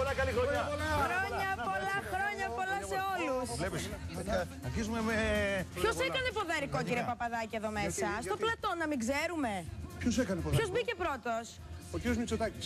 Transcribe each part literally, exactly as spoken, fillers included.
πολλά, καλή χρονιά. Χρόνια πολλά, χρόνια πολλά σε όλους. Βλέπεις, αρχίζουμε με... Ποιος έκανε ποδαρικό, κύριε Παπαδάκη, εδώ μέσα? Στο πλατό, να μην ξέρουμε. Ποιος έκανε ποδαρικό? Ποιος μπήκε πρώτος? Ο κύριος Μητσοτάκης.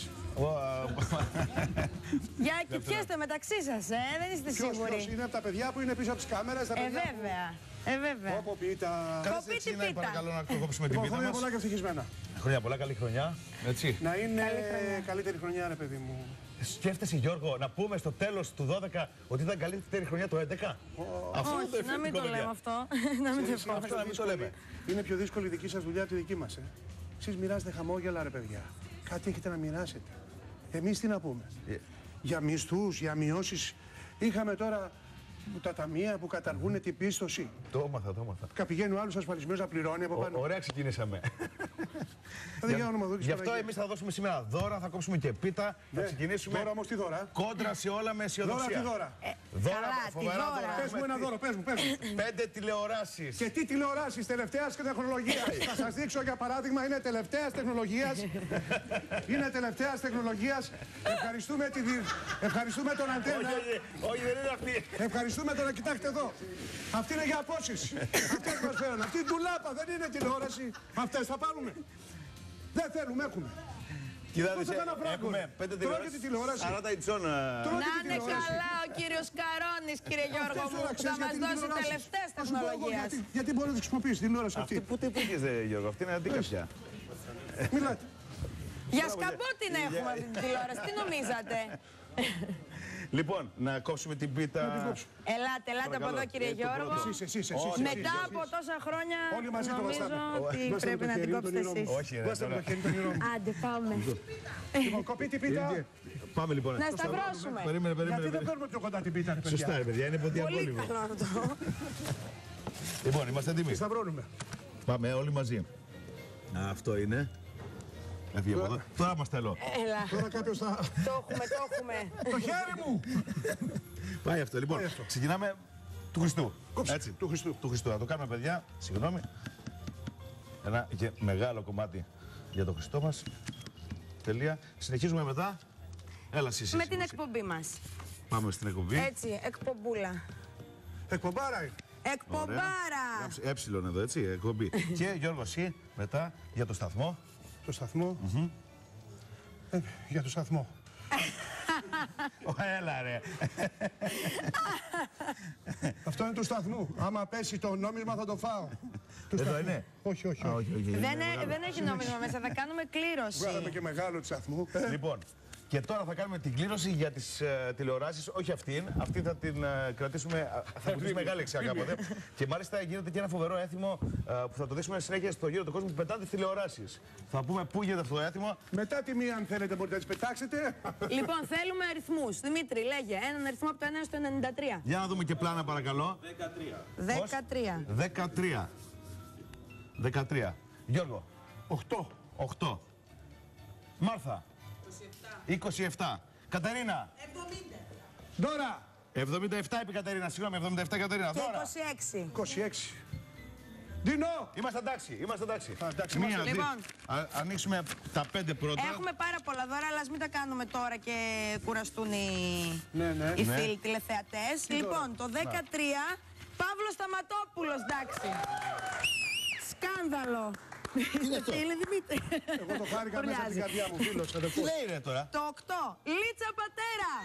Για κοιτιέστε μεταξύ σας, ε, δεν είστε σίγουροι. Ποιος είναι από τα παιδιά που είναι πίσω από τις κάμερες? Ε, βέβαια. Ε, βέβαια. Πόπο πίτα. Κάτσε έτσι να παρακαλώ να κόψουμε την Λοιπόν, πίτα χρόνια μας. πολλά και ευτυχισμένα. Χρόνια πολλά, καλή χρονιά. Έτσι. Να είναι καλύτερη χρονιά, ρε παιδί μου. Σκέφτεσαι, Γιώργο, να πούμε στο τέλος του δώδεκα ότι ήταν καλύτερη χρονιά το έντεκα. Αυτό είναι το Όχι, να μην το ευθυντικό, λέμε αυτό. Να μην το Εσείς, πω. Αυτό να μην το λέμε. Είναι πιο δύσκολη η δική σας δουλειά από τη δική μας. Ε. Εσείς μοιράζετε χαμόγελα, ρε παιδιά. Κάτι έχετε να μοιράσετε. Εμείς τι να πούμε? Ε. Για μισθούς, για μειώσεις. Είχαμε τώρα τα ταμεία που καταργούν την πίστοση. Το έμαθα, το έμαθα. Κα πηγαίνει ο άλλος ασφαλισμένος να πληρώνει από πάνω. Ω- Ωραία ξεκινήσαμε. Δεν για όνομα δόξης Γι' αυτό Παναγίας. εμείς θα δώσουμε σήμερα δώρα, θα κόψουμε και πίτα. Θα Ναι. ξεκινήσουμε Δώρα όμως τι δώρα? κόντρα σε όλα με Δώρα αισιοδοξία. τι δώρα? Δώρα, Καλά, τι φοβερά δώρα. δώρα. Πες μου ένα δώρο, πες μου, πες μου. Πέντε τηλεοράσεις. Και τι τηλεοράσεις τελευταίας τεχνολογίας. Θα σας δείξω για παράδειγμα, είναι τελευταίας τεχνολογίας. Είναι τελευταίας τεχνολογίας. Ευχαριστούμε, τη... δι- Ευχαριστούμε τον Αντένα. Όχι, όχι, όχι, δεν είναι αυτή. Ευχαριστούμε τον, κοιτάξτε εδώ. Αυτή είναι για απόσεις. Αυτές μας φέραν. Αυτή η ντουλάπα δεν είναι τηλεόραση. Αυτές θα πάρουμε. Δεν θέλουμε, έχουμε. Κοιτάξτε, Πώς θα κάνω φράγκο? έχουμε πέντε Τρώγε τη τηλεόραση. σαράντα ιτσών. Τρώγε Να τη είναι τηλεόραση. καλά ο κύριος Καρόνης, κύριε Γιώργο Αυτές μου, τώρα που ξέρεις θα γιατί μας την δώσει τηλεόραση. τελευταίες Θα σου πω εγώ τεχνολογίες. γιατί. Γιατί μπορεί να τη χρησιμοποιήσει την τηλεόραση Αυτή αυτή. που τι πήγες, Γιώργο, αυτή είναι αντίκαψια. Μιλάτε. Για σκαμπό την έχουμε αυτή την τηλεόραση, τι νομίζατε? Λοιπόν, να κόψουμε την πίτα. Ελάτε, ελάτε από Παρακαλώ. εδώ κύριε Ε, το Γιώργο. πρώτο. Εσείς, εσείς, εσείς. Όχι. Μετά από τόσα χρόνια Όλοι μαζί το νομίζω βαστάμε. ότι Δώστε πρέπει μου το να την χέρι, κόψετε τον ήρω μου. εσείς. Όχι, ρε, Δώστε μου τώρα. το χέρι, τον ήρω μου. Άντε πάμε. Λοιπόν, κοπεί την πίτα. Πάμε λοιπόν. Να σταυρώσουμε. Περίμενε, περίμενε. Γιατί δεν περίμενε. παίρνουμε πιο κοντά την πίτα, ρε παιδιά? Σωστά, ρε παιδιά, είναι Πολύ ποδιακόλυβο. καλό αυτό. Λοιπόν, είμαστε έτοιμοι. Σταυρώνουμε. Πάμε όλοι μαζί. Α, αυτό είναι. Έφυγε από εδώ. Τώρα μας θέλω. Έλα, Τώρα κάποιος θα... το έχουμε, το έχουμε. Το χέρι μου! Πάει αυτό. Λοιπόν, Πάει αυτό. ξεκινάμε του Χριστού. Κόψε, Έτσι. του Χριστού. Του Χριστού. Να το κάνουμε, παιδιά. Συγγνώμη. Ένα και μεγάλο κομμάτι για τον Χριστό μας. Τελεία. Συνεχίζουμε μετά. Έλα, εσύ. Με την εκπομπή μας. Πάμε στην εκπομπή. Έτσι, εκπομπούλα. Εκπομπάρα είναι. Εκπομπάρα! Γράψε Έψιλον εδώ, έτσι, εκπομπή. Και Γιώργο, εσύ μετά για το σταθμό. Το σταθμό. Ε, για το σταθμό. Ω, έλα ρε. Αυτό είναι του σταθμού. Άμα πέσει το νόμισμα θα το φάω. Του Εδώ σταθμού. είναι. Όχι, όχι. Α, όχι. όχι, όχι. Δεν, είναι ε- μεγάλο. δεν έχει νόμισμα μέσα, θα κάνουμε Βγάλαμε κλήρωση. και μεγάλο του σταθμού. Ε, Λοιπόν, και τώρα θα κάνουμε την κλήρωση για τις ε, τηλεοράσεις, όχι αυτήν. Αυτή θα την ε, κρατήσουμε, α, θα αποκτήσει μεγάλη αξία κάποτε. Και μάλιστα γίνεται και ένα φοβερό έθιμο ε, που θα το δείξουμε συνέχεια στο γύρο του κόσμου που πετάνε τις τηλεοράσεις. Θα πούμε πού γίνεται αυτό το έθιμο. Μετά τη μία, αν θέλετε, μπορείτε να τις πετάξετε. Λοιπόν, θέλουμε αριθμούς. Δημήτρη, λέγε έναν αριθμό από το ένα στο ενενήντα τρία. Για να δούμε και πλάνα παρακαλώ. δεκατρία. δεκατρία. δεκατρία. Γιώργο, Οχτώ. οκτώ. Μάρθα, είκοσι επτά. Κατερίνα, Δώρα. εβδομήντα επτά είπε η Κατερίνα. Συγγνώμη, εβδομήντα επτά Κατερίνα. Και Δώρα. είκοσι έξι. είκοσι έξι. Δίνω. Είμαστε εντάξει, είμαστε εντάξει. Α, εντάξει, Μία, είμαστε. δύο. Λοιπόν. Α, ανοίξουμε τα πέντε πρώτα. Έχουμε πάρα πολλά δώρα, αλλά ας μην τα κάνουμε τώρα και κουραστούν οι, Ναι, ναι. οι Ναι. φίλοι τηλεθεατές. Λοιπόν, το δεκατρία, Παύλος Σταματόπουλος, εντάξει. Σκάνδαλο. Είναι Δημήτρη. Εγώ το χάρηκα μέσα από την καρδιά μου, φίλος. Τι λέει ρε τώρα. Το οκτώ, Λίτσα Πατέρα.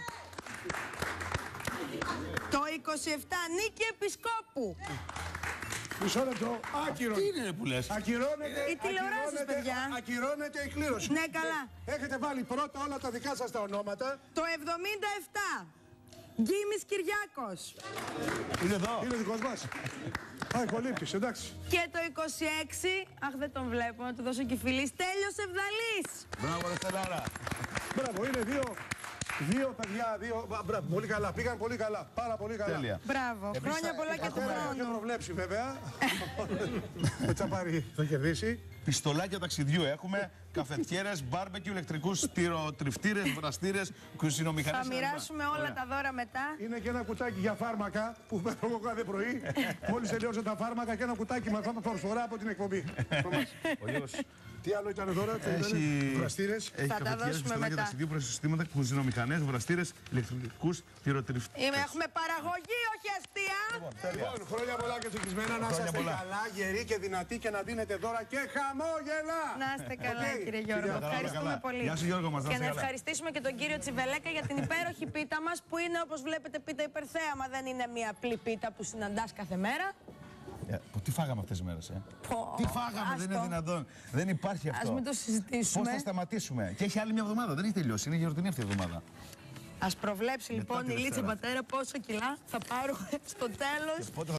Το είκοσι επτά, Νίκη Επισκόπου. Μισό λεπτό. Άκυρο. Τι είναι ρε που λες. Ακυρώνεται, Οι τηλεοράσεις, ακυρώνεται- παιδιά. ακυρώνεται η κλήρωση. Ναι, καλά. Έχετε βάλει πρώτα όλα τα δικά σας τα ονόματα. Το εβδομήντα επτά, Γκίμης Κυριάκος. Είναι εδώ. Είναι δικός μας. Α, υπολείπτης, εντάξει. Και το είκοσι έξι, αχ δεν τον βλέπω, να του δώσω και φιλή, Στέλιος Ευδαλής. Μπράβο ρε Στελάρα. Μπράβο, είναι δύο. Δύο παιδιά, δύο. Μπα- Μπράβο, πολύ καλά. Πήγαν πολύ καλά. Πάρα πολύ καλά. Τέλεια. Μπράβο, Επίσης, χρόνια πολλά και του Κατέρα είχε χρόνου. προβλέψει βέβαια. Ο Τσαπάρη θα κερδίσει. Πιστολάκια ταξιδιού έχουμε. καφετιέρες, μπάρμπεκιου, ηλεκτρικούς τυροτριφτήρες, βραστήρες, κουζινομηχανές. Θα μοιράσουμε όλα Ωραία. τα δώρα μετά. Είναι και ένα κουτάκι για φάρμακα που παίρνω εγώ κάθε πρωί. Μόλις τελειώσω τα φάρμακα και ένα κουτάκι με αυτό προσφορά από την εκπομπή. Ο Γιώργος Τι άλλο ήταν τώρα, τι έχει ήταν, βραστήρες. έχει Θα τα καφετιέρες, δώσουμε πιστολάκια, μετά. ταξιδίου, προσυστήματα, κουζινομηχανές, βραστήρες, ηλεκτρικούς τυροτριφτήρες. Είμαι, έχουμε παραγωγή, όχι αστεία. Λοιπόν, χρόνια πολλά και ευτυχισμένα να Χρόνια είστε πολλά. καλά, γεροί και δυνατοί και να δίνετε δώρα και χαμόγελα. Να είστε καλά, Οκ. κύριε Γιώργο. Καλά, Ευχαριστούμε καλά. πολύ. Γεια σου, Γιώργο μας, να Και είστε να καλά. ευχαριστήσουμε και τον κύριο Τσιβελέκα για την υπέροχη πίτα μας, που είναι, όπως βλέπετε, πίτα υπερθέαμα. Δεν είναι μια απλή πίτα που συναντάς κάθε μέρα. Ε, τι φάγαμε αυτές τις μέρες, ε. Πω, Τι φάγαμε, δεν είναι άστο. δυνατόν. Δεν υπάρχει αυτό. Ας μην το συζητήσουμε. Πώς θα σταματήσουμε. Και έχει άλλη μια εβδομάδα, δεν έχει τελειώσει. Είναι γιορτινή αυτή η εβδομάδα. Ας προβλέψει Μετά λοιπόν τη η Λίτσα Δευτέρα. πατέρα πόσα κιλά θα πάρουμε στο τέλος Πότε θα